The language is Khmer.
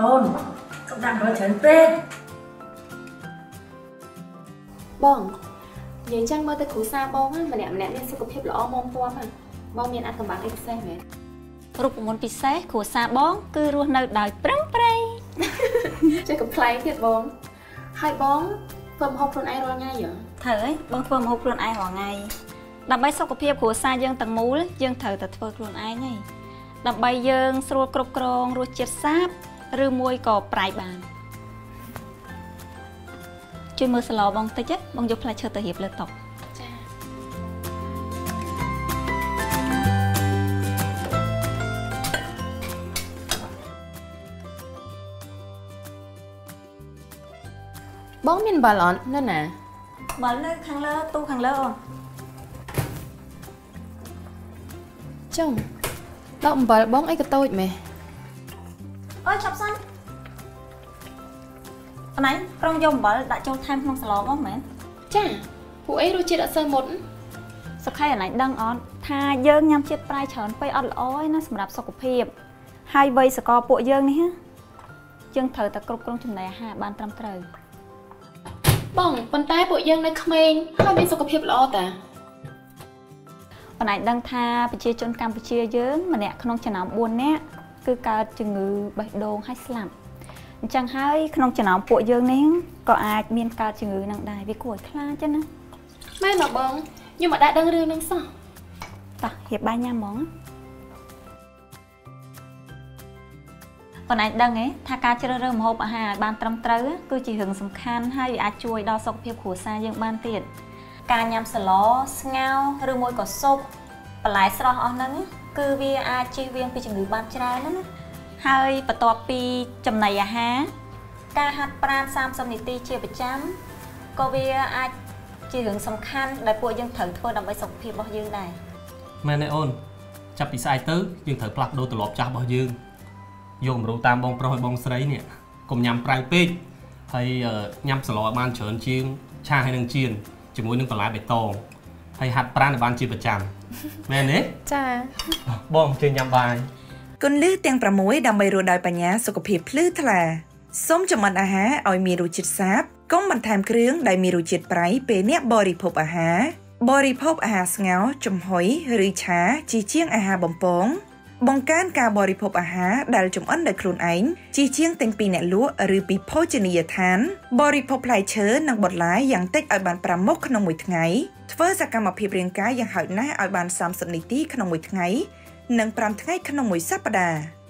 Ôn, cậu đang có chấn phê. Bong, vậy chăng mơ tới khủ xa bong á, mà nè nên sự cập hiệp lõ mông toa mà. Bong miền ăn cầm bằng x xe vậy. Rụp môn bị xe khủ xa bong, cứ luôn nơi đời prăng prây. Chơi cầm play thiệt bong. Hai bong, phơm hộp luôn ai rồi ngay vậy? Thở ấy, bong phơm hộp luôn ai hoàng ngày. Đập bay sau cập hiệp khủ xa dương tầng mũ, dương thở tật phơ luôn ai này. Đập bay dương sưu cục krong rồi chết sáp, rư môi cỏ prai bàn.ជួយមើលស្លោបងតិចបងយកផ្លែឈើទៅរៀបលើតុចាបងមានបាល់អត់នៅណាបាល់នៅខាងលើទូខាងលើអូនចុងដកអំបិលបងអីក៏តូចម៉េះអើយចាប់សិនអណៃប្រងយកអំបិលដាក់ចូលថែមក្នុងស្លបងមែនចាពួកអីរសជាតិអត់សូវមុតសុខហើយអណៃដឹងអត់ថាយើងញ៉ាំជាតិប្រៃច្រើនពេកអត់ល្អទេណាសម្រាប់សុខភាពហើយវ័យសកលពួកយើងនេះយើងត្រូវតែគ្រប់គ្រងចំណីអាហារបានត្រឹមត្រូវបងប៉ុន្តែពួកយើងនៅក្មេងហើយមានសុខភាពល្អតាអណៃដឹងថាប្រជាជនកម្ពុជាយើងម្នាក់ក្នុងចំណោម4នាក់គឺកើតជំងឺបេះដូងហើយស្លាប់អញ្ចឹងហើយក្នុងចំណោមពួកយើងនេះក៏អាចមានកើតជំងឺនឹងដែរវាគួរឲ្យខ្លាចចឹងណាមែនបងខ្ញុំមិនដែរដឹងរឿងនឹងសោះតោះរៀបបាយញ៉ាំហ្មងប៉ុន្តែដឹងទេថាការជ្រើសរើសម្ហូបអាហារឲ្យបានត្រឹមត្រូវគឺជារឿងសំខាន់ហើយវាអាចជួយដល់សុខភាពគ្រួសារយើងបានទៀតការញ៉ាំស្លស្ងោរឬមួយក៏ស៊ុបបន្លែស្រស់អស់ហ្នឹងគឺវាអាចជៀសវាងពីជំងឺបានច្រើនណាហើយបន្ទាប់ពីចំណីអាហារការហាត់ប្រាណ30នាទីជាប្រចាំក៏វាអាចជារឿងសំខាន់ដែលពួកយើងត្រូវធ្វើដើម្បីសុខភាពរបស់យើងដែរមែនទេអូនចាប់ពីស្អែកទៅយើងត្រូវផ្លាស់ប្ដូរទម្លាប់ចាស់របស់យើងយកគំរូតាមបងប្រុសឲ្យបងស្រីនេះកុំញ៉ាំប្រៃពេកហើយញ៉ាំស្លឲ្យបានច្រើនជាងឆាហើយនឹងចៀនជាមួយនឹងបន្លែបៃតងហើយហាត់ប្រាណឲ្យបានជាប្រចាំមែនទេចាបងជើញញ៉ាំបាយគន្លឹះទាំង6ដើម្បីរស់ដោយបញ្ញាសុខភាពភ្លឺថ្លាសូមចម្អិនអាហារឲ្យមានរសជាតិសាបកុំបន្ថែមគ្រឿងដែលមានរសជាតិប្រៃពេលអ្នកបរិភោគអាហារស្ងោរចំហុយឬឆាជាជាងអាហារបំពងបង្កើនការបរិភោគអាហារដែលចម្អិនដោយខ្លួនឯងជាជាងទិញពីអ្នកលក់ឬពីភោជនីយដ្ឋានបរិភោគផ្លែឈើនិងបន្លែយ៉ាងតិចឲ្យបាន5មុខក្នុងមួយថ្ងៃធ្វើសកម្មភាពរាងកាយយ៉ាងហោចណាស់ឲ្យបាន30នាទីក្នុងមួយថ្ងៃនិង5ថ្ងៃក្នុងមួយសប្តាហ៍